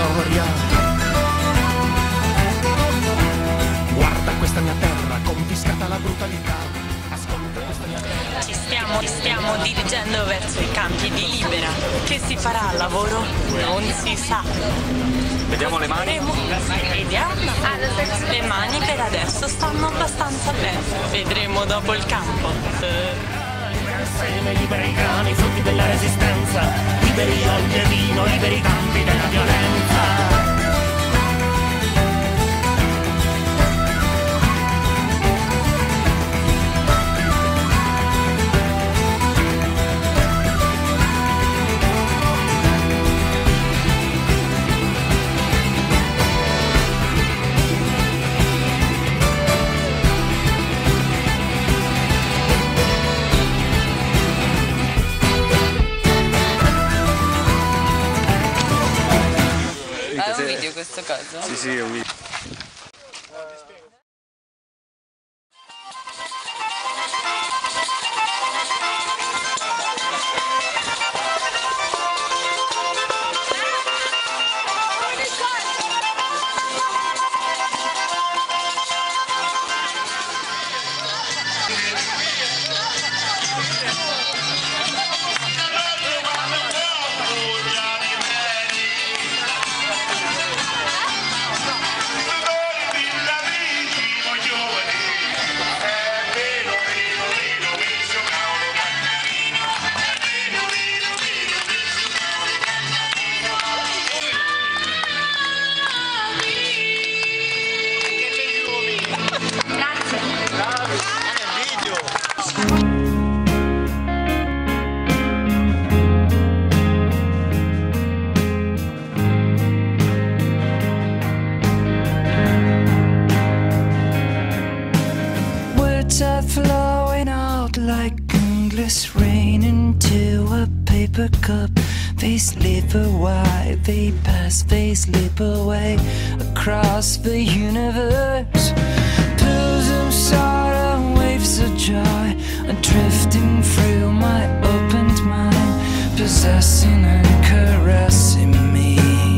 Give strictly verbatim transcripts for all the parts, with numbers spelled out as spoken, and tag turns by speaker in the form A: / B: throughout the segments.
A: storia. Guarda questa mia terra, confiscata la brutalità. Ascolta questa mia terra.
B: Ci stiamo, ci stiamo dirigendo verso i campi di Libera. Che si farà al lavoro? Non si sa.
C: Vediamo le mani.
B: Vediamo. Le mani per adesso stanno abbastanza bene. Vedremo dopo il campo.
A: Seme, liberi i grani, frutti della resistenza. Liberi olio e vino, liberi i campi della violenza.
B: È un video questo caso?
C: Sì, sì, è un video.
D: Are flowing out like endless rain into a paper cup. They slip away, they pass, they slip away across the universe. Pools of sorrow, waves of joy are drifting through my opened mind, possessing and caressing me.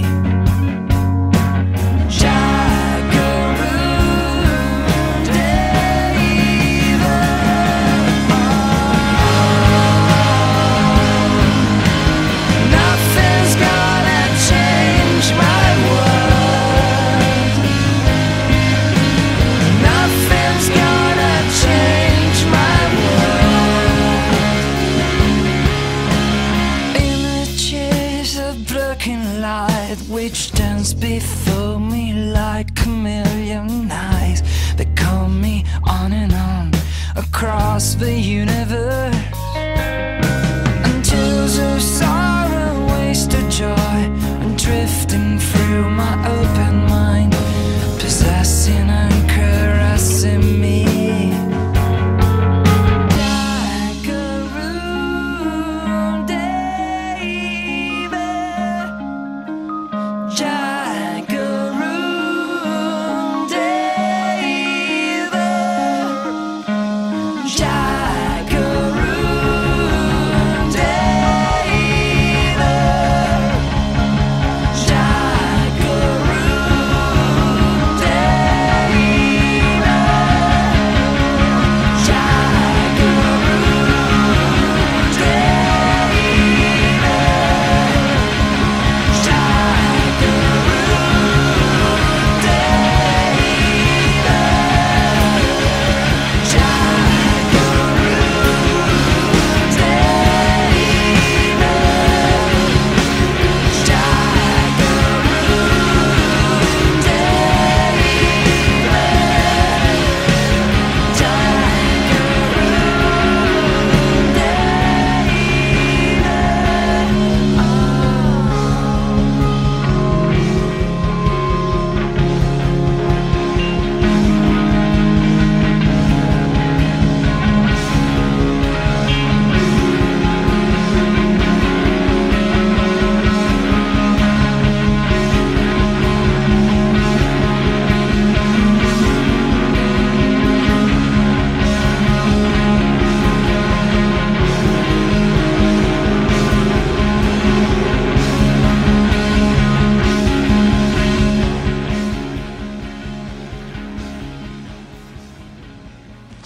D: Light which dance before me like a million eyes. They call me on and on across the universe. Until the sorrow, waste of joy, and drifting through my open mind, possessing and caressing me. Jackaroo,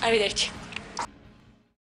B: Arrivederci.